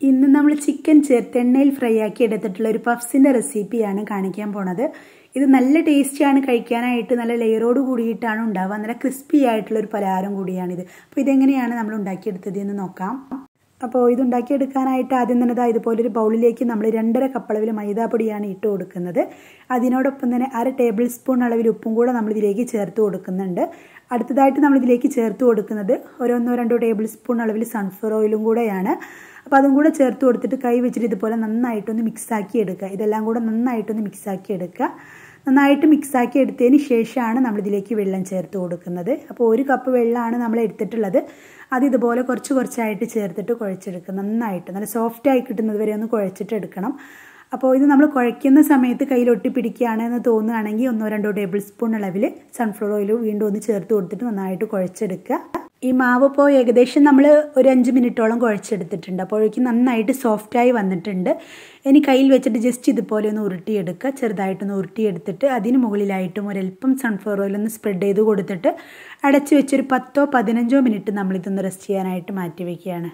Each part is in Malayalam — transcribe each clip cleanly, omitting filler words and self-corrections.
ഇന്ന് നമ്മൾ ചിക്കൻ ചേർത്ത് എണ്ണയിൽ ഫ്രൈ ആക്കി എടുത്തിട്ടുള്ള ഒരു പഫ്സിന്റെ റെസിപ്പിയാണ് കാണിക്കാൻ പോണത്. ഇത് നല്ല ടേസ്റ്റിയാണ്, കഴിക്കാനായിട്ട് നല്ല ലെയറോട് കൂടിയിട്ടാണ് ഉണ്ടാവുക. നല്ല ക്രിസ്പി ആയിട്ടുള്ള ഒരു പലഹാരം കൂടിയാണിത്. അപ്പോൾ ഇതെങ്ങനെയാണ് നമ്മൾ ഉണ്ടാക്കിയെടുത്തത് എന്ന് നോക്കാം. അപ്പോൾ ഇത് ഉണ്ടാക്കിയെടുക്കാനായിട്ട് ആദ്യം തന്നെ ഇതുപോലൊരു ബൗളിലേക്ക് നമ്മൾ 2.5 കപ്പ് അളവിൽ മൈദാപ്പൊടിയാണ് ഇട്ട് കൊടുക്കുന്നത്. അതിനോടൊപ്പം തന്നെ 1/2 ടേബിൾ സ്പൂൺ അളവിൽ ഉപ്പും കൂടെ നമ്മൾ ഇതിലേക്ക് ചേർത്ത് കൊടുക്കുന്നുണ്ട്. അടുത്തതായിട്ട് നമ്മൾ ഇതിലേക്ക് ചേർത്ത് കൊടുക്കുന്നത് 1-2 ടേബിൾ സ്പൂൺ അളവിൽ സൺഫ്ലവർ ഓയിലും കൂടെയാണ്. അപ്പോൾ അതും കൂടെ ചേർത്ത് കൊടുത്തിട്ട് കൈ വെച്ചിട്ട് ഇതുപോലെ നന്നായിട്ടൊന്ന് മിക്സാക്കി എടുക്കുക. ഇതെല്ലാം കൂടെ നന്നായിട്ടൊന്ന് മിക്സാക്കി എടുക്കുക. നന്നായിട്ട് മിക്സാക്കി എടുത്തതിന് ശേഷമാണ് നമ്മളിതിലേക്ക് വെള്ളം ചേർത്ത് കൊടുക്കുന്നത്. അപ്പോൾ 1 കപ്പ് വെള്ളമാണ് നമ്മൾ എടുത്തിട്ടുള്ളത്. അത് ഇതുപോലെ കുറച്ചായിട്ട് ചേർത്തിട്ട് കുഴച്ചെടുക്കുക. നന്നായിട്ട് നല്ല സോഫ്റ്റായി കിട്ടുന്നത് വരെ ഒന്ന് കുഴച്ചിട്ട് എടുക്കണം. അപ്പോൾ ഇത് നമ്മൾ കുഴയ്ക്കുന്ന സമയത്ത് കയ്യിലൊട്ടി പിടിക്കുകയാണെന്ന് തോന്നുകയാണെങ്കിൽ 1-2 ടേബിൾ സ്പൂൺ അളവിൽ സൺഫ്ലവർ ഓയിൽ വീണ്ടും ഒന്ന് ചേർത്ത് കൊടുത്തിട്ട് നന്നായിട്ട് കുഴച്ചെടുക്കുക. ഈ മാവ് ഇപ്പോൾ ഏകദേശം നമ്മൾ ഒരു 5 മിനിറ്റോളം കുഴച്ചെടുത്തിട്ടുണ്ട്. അപ്പോഴേക്കും നന്നായിട്ട് സോഫ്റ്റായി വന്നിട്ടുണ്ട്. ഇനി കയ്യിൽ വെച്ചിട്ട് ജസ്റ്റ് ഇതുപോലെ ഒന്ന് ഉരുട്ടിയെടുക്കുക. ചെറുതായിട്ടൊന്ന് ഉരുട്ടിയെടുത്തിട്ട് അതിന് മുകളിലായിട്ടും ഒരൽപ്പം സൺഫ്ലവർ ഓയിൽ ഒന്ന് സ്പ്രെഡ് ചെയ്ത് കൊടുത്തിട്ട് അടച്ച് വെച്ചൊരു 10-15 മിനിറ്റ് നമ്മളിതൊന്ന് റെസ്റ്റ് ചെയ്യാനായിട്ട് മാറ്റി വയ്ക്കുകയാണ്.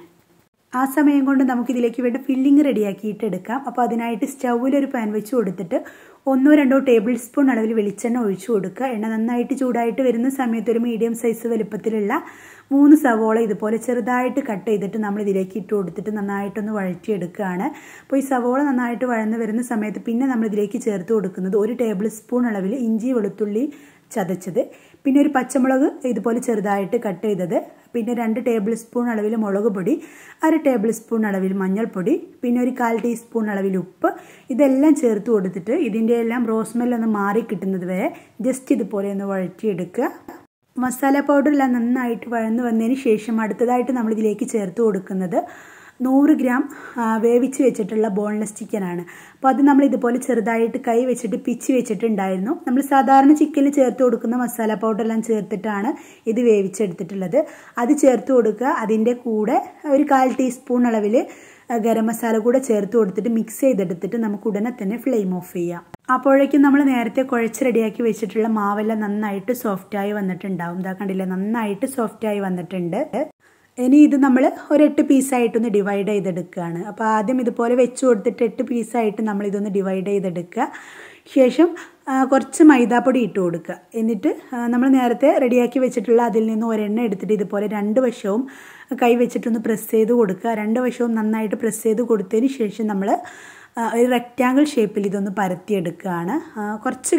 ആ സമയം കൊണ്ട് നമുക്കിതിലേക്ക് വേണ്ട ഫില്ലിങ് റെഡിയാക്കിയിട്ട് എടുക്കാം. അപ്പോൾ അതിനായിട്ട് സ്റ്റൗവിലൊരു പാൻ വെച്ച് കൊടുത്തിട്ട് 1-2 ടേബിൾ സ്പൂൺ അളവിൽ വെളിച്ചെണ്ണ ഒഴിച്ചു കൊടുക്കുക. എണ്ണ നന്നായിട്ട് ചൂടായിട്ട് വരുന്ന സമയത്ത് ഒരു മീഡിയം സൈസ് വലുപ്പത്തിലുള്ള 3 സവോള ഇതുപോലെ ചെറുതായിട്ട് കട്ട് ചെയ്തിട്ട് നമ്മൾ ഇതിലേക്ക് ഇട്ട് കൊടുത്തിട്ട് നന്നായിട്ടൊന്ന് വഴറ്റിയെടുക്കുകയാണ്. അപ്പോൾ ഈ സവോള നന്നായിട്ട് വഴന്ന് വരുന്ന സമയത്ത് പിന്നെ നമ്മൾ ഇതിലേക്ക് ചേർത്ത് കൊടുക്കുന്നത് 1 ടേബിൾ സ്പൂൺ അളവിൽ ഇഞ്ചി വെളുത്തുള്ളി ചതച്ചത്, പിന്നെ ഒരു പച്ചമുളക് ഇതുപോലെ ചെറുതായിട്ട് കട്ട് ചെയ്തത്, പിന്നെ 2 ടേബിൾ സ്പൂൺ അളവിൽ മുളക് പൊടി, 1/2 ടേബിൾ സ്പൂൺ അളവിൽ മഞ്ഞൾപ്പൊടി, പിന്നെ ഒരു 1/4 ടീസ്പൂൺ അളവിൽ ഉപ്പ്, ഇതെല്ലാം ചേർത്ത് കൊടുത്തിട്ട് ഇതിൻ്റെ എല്ലാം റോസ്മെല്ലൊന്ന് മാറി കിട്ടുന്നത് വരെ ജസ്റ്റ് ഇതുപോലെ ഒന്ന് വഴറ്റിയെടുക്കുക. മസാല പൗഡറെല്ലാം നന്നായിട്ട് വഴന്ന് വന്നതിന് ശേഷം അടുത്തതായിട്ട് നമ്മളിതിലേക്ക് ചേർത്ത് കൊടുക്കുന്നത് 100 ഗ്രാം വേവിച്ച് വെച്ചിട്ടുള്ള ബോൺലെസ് ചിക്കനാണ്. അപ്പോൾ അത് നമ്മൾ ഇതുപോലെ ചെറുതായിട്ട് കൈ വെച്ചിട്ട് പിച്ച് വെച്ചിട്ടുണ്ടായിരുന്നു. നമ്മൾ സാധാരണ ചിക്കനിൽ ചേർത്ത് കൊടുക്കുന്ന മസാല പൗഡറെല്ലാം ചേർത്തിട്ടാണ് ഇത് വേവിച്ചെടുത്തിട്ടുള്ളത്. അത് ചേർത്ത് കൊടുക്കുക. അതിൻ്റെ കൂടെ ഒരു 1/4 ടീസ്പൂൺ അളവിൽ ഗരം മസാല കൂടെ ചേർത്ത് കൊടുത്തിട്ട് മിക്സ് ചെയ്തെടുത്തിട്ട് നമുക്ക് ഉടനെ തന്നെ ഫ്ലെയിം ഓഫ് ചെയ്യാം. അപ്പോഴേക്കും നമ്മൾ നേരത്തെ കുഴച്ച് റെഡിയാക്കി വെച്ചിട്ടുള്ള മാവെല്ലാം നന്നായിട്ട് സോഫ്റ്റായി വന്നിട്ടുണ്ടാവും. ഇതാ കണ്ടില്ലേ, നന്നായിട്ട് സോഫ്റ്റായി വന്നിട്ടുണ്ട്. ഇനി ഇത് നമ്മൾ ഒരു 8 പീസായിട്ടൊന്ന് ഡിവൈഡ് ചെയ്തെടുക്കുകയാണ്. അപ്പോൾ ആദ്യം ഇതുപോലെ വെച്ച് കൊടുത്തിട്ട് 8 പീസായിട്ട് നമ്മളിതൊന്ന് ഡിവൈഡ് ചെയ്തെടുക്കുക. ശേഷം കുറച്ച് മൈദാപ്പൊടി ഇട്ട് കൊടുക്കുക. എന്നിട്ട് നമ്മൾ നേരത്തെ റെഡിയാക്കി വെച്ചിട്ടുള്ള അതിൽ നിന്ന് ഒരെണ്ണ എടുത്തിട്ട് ഇതുപോലെ 2 വശവും കൈ വെച്ചിട്ടൊന്ന് പ്രസ് ചെയ്ത് കൊടുക്കുക. 2 വശവും നന്നായിട്ട് പ്രസ് ചെയ്ത് കൊടുത്തതിന് ശേഷം നമ്മൾ ഒരു റെക്റ്റാങ്കിൾ ഷേപ്പിൽ ഇതൊന്ന് പരത്തിയെടുക്കുകയാണ്. കുറച്ച്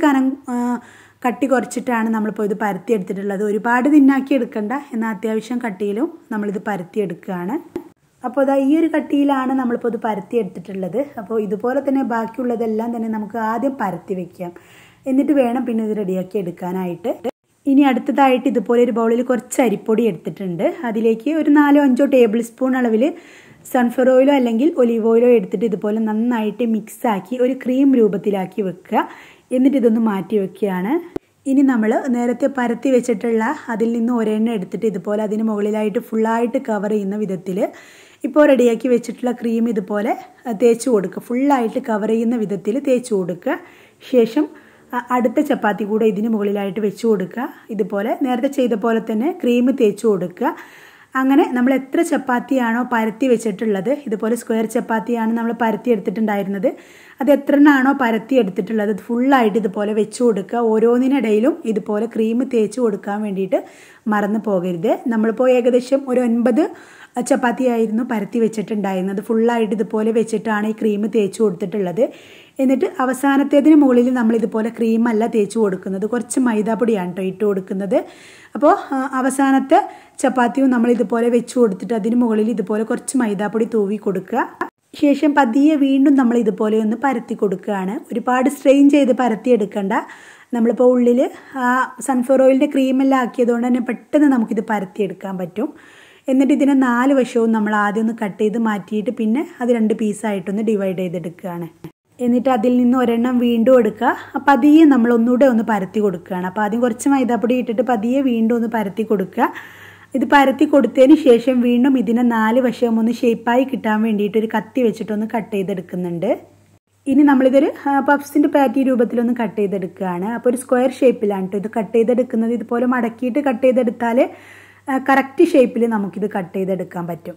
കട്ടി കുറച്ചിട്ടാണ് നമ്മളിപ്പോൾ ഇത് പരത്തിയെടുത്തിട്ടുള്ളത്. ഒരുപാട് തിന്നാക്കി എടുക്കണ്ട, എന്നാൽ അത്യാവശ്യം കട്ടിയിലും നമ്മളിത് പരത്തിയെടുക്കുകയാണ്. അപ്പോൾ ഈ ഒരു കട്ടിയിലാണ് നമ്മളിപ്പോൾ ഇത് പരത്തിയെടുത്തിട്ടുള്ളത്. അപ്പോൾ ഇതുപോലെ തന്നെ ബാക്കിയുള്ളതെല്ലാം തന്നെ നമുക്ക് ആദ്യം പരത്തി വെക്കാം. എന്നിട്ട് വേണം പിന്നെ ഇത് റെഡിയാക്കി എടുക്കാനായിട്ട്. ഇനി അടുത്തതായിട്ട് ഇതുപോലെ ഒരു ബൗളിൽ കുറച്ച് അരിപ്പൊടി എടുത്തിട്ടുണ്ട്. അതിലേക്ക് ഒരു 4-5 ടേബിൾ സ്പൂൺ അളവിൽ സൺഫ്ലവർ ഓയിലോ അല്ലെങ്കിൽ ഒലീവ് ഓയിലോ എടുത്തിട്ട് ഇതുപോലെ നന്നായിട്ട് മിക്സാക്കി ഒരു ക്രീം രൂപത്തിലാക്കി വെക്കുക. എന്നിട്ട് ഇതൊന്ന് മാറ്റി വെക്കുകയാണ്. ഇനി നമ്മൾ നേരത്തെ പരത്തി വെച്ചിട്ടുള്ള അതിൽ നിന്ന് ഒരെണ്ണ എടുത്തിട്ട് ഇതുപോലെ അതിന് മുകളിലായിട്ട് ഫുള്ളായിട്ട് കവർ ചെയ്യുന്ന വിധത്തിൽ ഇപ്പോൾ റെഡിയാക്കി വെച്ചിട്ടുള്ള ക്രീം ഇതുപോലെ തേച്ച് കൊടുക്കുക. ഫുള്ളായിട്ട് കവർ ചെയ്യുന്ന വിധത്തിൽ തേച്ച് കൊടുക്കുക. ശേഷം അടുത്ത ചപ്പാത്തി കൂടെ ഇതിന് മുകളിലായിട്ട് വെച്ച് കൊടുക്കുക. ഇതുപോലെ നേരത്തെ ചെയ്ത പോലെ തന്നെ ക്രീം തേച്ച് കൊടുക്കുക. അങ്ങനെ നമ്മൾ എത്ര ചപ്പാത്തിയാണോ പരത്തി വെച്ചിട്ടുള്ളത്, ഇതുപോലെ സ്ക്വയർ ചപ്പാത്തിയാണ് നമ്മൾ പരത്തി എടുത്തിട്ടുണ്ടായിരുന്നത്, അത് എത്ര എണ്ണമാണോ പരത്തി എടുത്തിട്ടുള്ളത് ഫുള്ളായിട്ട് ഇതുപോലെ വെച്ച് കൊടുക്കുക. ഓരോന്നിനിടയിലും ഇതുപോലെ ക്രീം തേച്ച് കൊടുക്കാൻ വേണ്ടിയിട്ട് മറന്നു പോകരുത്. നമ്മളിപ്പോൾ ഏകദേശം ഒരു 9 ചപ്പാത്തിയായിരുന്നു പരത്തി വെച്ചിട്ടുണ്ടായിരുന്നത്. ഫുള്ളായിട്ട് ഇതുപോലെ വെച്ചിട്ടാണ് ഈ ക്രീം തേച്ച് കൊടുത്തിട്ടുള്ളത്. എന്നിട്ട് അവസാനത്തേതിന് മുകളിൽ നമ്മൾ ഇതുപോലെ ക്രീമല്ല തേച്ച് കൊടുക്കുന്നത്, കുറച്ച് മൈദാപ്പൊടിയാണ് കേട്ടോ ഇട്ട് കൊടുക്കുന്നത്. അപ്പോൾ അവസാനത്തെ ചപ്പാത്തിയും നമ്മൾ ഇതുപോലെ വെച്ച് കൊടുത്തിട്ട് അതിന് മുകളിൽ ഇതുപോലെ കുറച്ച് മൈദാപ്പൊടി തൂവി കൊടുക്കുക. ശേഷം പതിയെ വീണ്ടും നമ്മൾ ഇതുപോലെ ഒന്ന് പരത്തി കൊടുക്കുകയാണ്. ഒരുപാട് സ്ട്രെയിൻ ചെയ്ത് പരത്തി എടുക്കണ്ട. നമ്മളിപ്പോൾ ഉള്ളിൽ സൺഫ്ലവർ ഓയിലിൻ്റെ ക്രീമെല്ലാം ആക്കിയതുകൊണ്ട് തന്നെ പെട്ടെന്ന് നമുക്കിത് പരത്തിയെടുക്കാൻ പറ്റും. എന്നിട്ട് ഇതിനെ 4 വശവും നമ്മൾ ആദ്യം ഒന്ന് കട്ട് ചെയ്ത് മാറ്റിയിട്ട് പിന്നെ അത് 2 പീസായിട്ടൊന്ന് ഡിവൈഡ് ചെയ്തെടുക്കുകയാണ്. എന്നിട്ട് അതിൽ നിന്ന് ഒരെണ്ണം വീണ്ടും എടുക്കുക. പതിയെ നമ്മൾ ഒന്നുകൂടെ ഒന്ന് പരത്തി കൊടുക്കുകയാണ്. അപ്പോൾ ആദ്യം കുറച്ച് മൈദാപ്പൊടി ഇട്ടിട്ട് പതിയെ വീണ്ടും ഒന്ന് പരത്തി കൊടുക്കുക. ഇത് പരത്തി കൊടുത്തതിന് ശേഷം വീണ്ടും ഇതിനെ 4 വശവും ഒന്ന് ഷേപ്പായി കിട്ടാൻ വേണ്ടിയിട്ട് ഒരു കത്തി വെച്ചിട്ടൊന്ന് കട്ട് ചെയ്തെടുക്കുന്നുണ്ട്. ഇനി നമ്മളിതൊരു പഫ്സിൻ്റെ പാറ്റി രൂപത്തിലൊന്ന് കട്ട് ചെയ്തെടുക്കുകയാണ്. അപ്പോൾ ഒരു സ്ക്വയർ ഷേപ്പിലാണ് കേട്ടോ ഇത് കട്ട് ചെയ്തെടുക്കുന്നത്. ഇതുപോലെ മടക്കിയിട്ട് കട്ട് ചെയ്തെടുത്താൽ കറക്റ്റ് ഷേപ്പിൽ നമുക്കിത് കട്ട് ചെയ്തെടുക്കാൻ പറ്റും.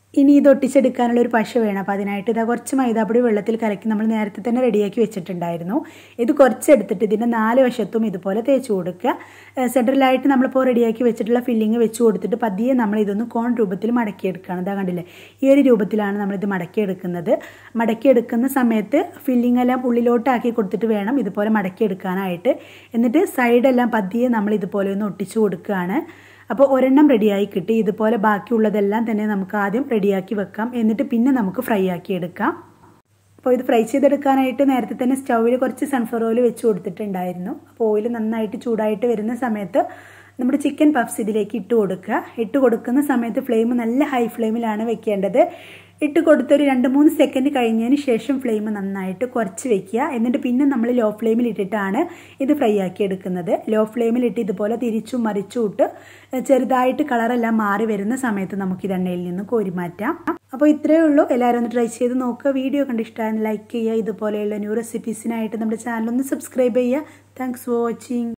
ഇനി ഇത് ഒട്ടിച്ചെടുക്കാനുള്ള ഒരു പശ വേണം. അപ്പോൾ അതിനായിട്ട് ഇതാ കുറച്ച് മൈദാപ്പൊടി വെള്ളത്തിൽ കലക്കി നമ്മൾ നേരത്തെ തന്നെ റെഡിയാക്കി വെച്ചിട്ടുണ്ടായിരുന്നു. ഇത് കുറച്ചെടുത്തിട്ട് ഇതിൻ്റെ 4 വശത്തും ഇതുപോലെ തേച്ച് കൊടുക്കുക. സെൻട്രലായിട്ട് നമ്മളിപ്പോൾ റെഡിയാക്കി വെച്ചിട്ടുള്ള ഫില്ലിങ് വെച്ച് കൊടുത്തിട്ട് പതിയെ നമ്മൾ ഇതൊന്ന് കോൺ രൂപത്തിൽ മടക്കിയെടുക്കുകയാണ്. ഇതാ കണ്ടില്ലേ, ഈ ഒരു രൂപത്തിലാണ് നമ്മളിത് മടക്കിയെടുക്കുന്നത്. മടക്കിയെടുക്കുന്ന സമയത്ത് ഫില്ലിംഗ് എല്ലാം ഉള്ളിലോട്ടാക്കി കൊടുത്തിട്ട് വേണം ഇതുപോലെ മടക്കിയെടുക്കാനായിട്ട്. എന്നിട്ട് സൈഡെല്ലാം പതിയെ നമ്മൾ ഇതുപോലെ ഒന്ന് ഒട്ടിച്ചു കൊടുക്കുകയാണ്. അപ്പോൾ ഒരെണ്ണം റെഡിയായി കിട്ടി. ഇതുപോലെ ബാക്കിയുള്ളതെല്ലാം തന്നെ നമുക്ക് ആദ്യം റെഡിയാക്കി വെക്കാം. എന്നിട്ട് പിന്നെ നമുക്ക് ഫ്രൈ ആക്കി എടുക്കാം. അപ്പോൾ ഇത് ഫ്രൈ ചെയ്തെടുക്കാനായിട്ട് നേരത്തെ തന്നെ സ്റ്റൗവിൽ കുറച്ച് സൺഫ്ലവർ ഓയിൽ വെച്ച് കൊടുത്തിട്ടുണ്ടായിരുന്നു. അപ്പോൾ ഓയിൽ നന്നായിട്ട് ചൂടായിട്ട് വരുന്ന സമയത്ത് നമ്മുടെ ചിക്കൻ പഫ്സ് ഇതിലേക്ക് ഇട്ട് കൊടുക്കുക. ഇട്ട് കൊടുക്കുന്ന സമയത്ത് ഫ്ലെയിം നല്ല ഹൈ ഫ്ലെയിമിലാണ് വെക്കേണ്ടത്. ഇട്ട് കൊടുത്തൊരു 2-3 സെക്കൻഡ് കഴിഞ്ഞതിന് ശേഷം ഫ്ലെയിം നന്നായിട്ട് കുറച്ച് വെക്കുക. എന്നിട്ട് പിന്നെ നമ്മൾ ലോ ഫ്ലെയിമിൽ ഇട്ടിട്ടാണ് ഇത് ഫ്രൈ ആക്കി എടുക്കുന്നത്. ലോ ഫ്ലെയിമിലിട്ട് ഇതുപോലെ തിരിച്ചും മറിച്ചും ഇട്ട് ചെറുതായിട്ട് കളറെല്ലാം മാറി വരുന്ന സമയത്ത് നമുക്ക് ഇത് എണ്ണയിൽ നിന്ന് കോരി മാറ്റാം. അപ്പോൾ ഇത്രയേ ഉള്ളൂ. എല്ലാവരും ഒന്ന് ട്രൈ ചെയ്ത് നോക്കുക. വീഡിയോ കണ്ടിഷ്ടമായെന്ന് ലൈക്ക് ചെയ്യുക. ഇതുപോലെയുള്ള ന്യൂ റെസിപ്പീസിനായിട്ട് നമ്മുടെ ചാനൽ ഒന്ന് സബ്സ്ക്രൈബ് ചെയ്യുക. Thanks for watching.